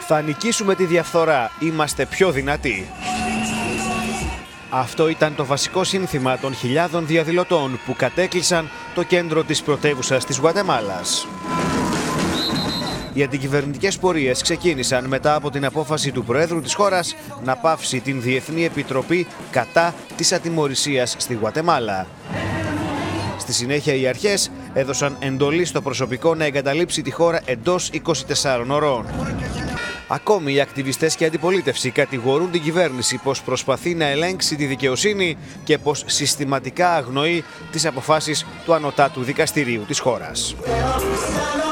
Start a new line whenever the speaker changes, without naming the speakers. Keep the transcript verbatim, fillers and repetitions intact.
Θα νικήσουμε τη διαφθορά, είμαστε πιο δυνατοί. Αυτό ήταν το βασικό σύνθημα των χιλιάδων διαδηλωτών που κατέκλυσαν το κέντρο της πρωτεύουσας της Γουατεμάλας. Οι αντικυβερνητικές πορείες ξεκίνησαν μετά από την απόφαση του Προέδρου της χώρας να πάυσει την Διεθνή Επιτροπή κατά της ατιμωρησίας στη Γουατεμάλα. Στη συνέχεια οι αρχές έδωσαν εντολή στο προσωπικό να εγκαταλείψει τη χώρα εντός είκοσι τεσσάρων ωρών. Ακόμη οι ακτιβιστές και η αντιπολίτευση κατηγορούν την κυβέρνηση πως προσπαθεί να ελέγξει τη δικαιοσύνη και πως συστηματικά αγνοεί τις αποφάσεις του Ανωτάτου Δικαστηρίου της χώρας.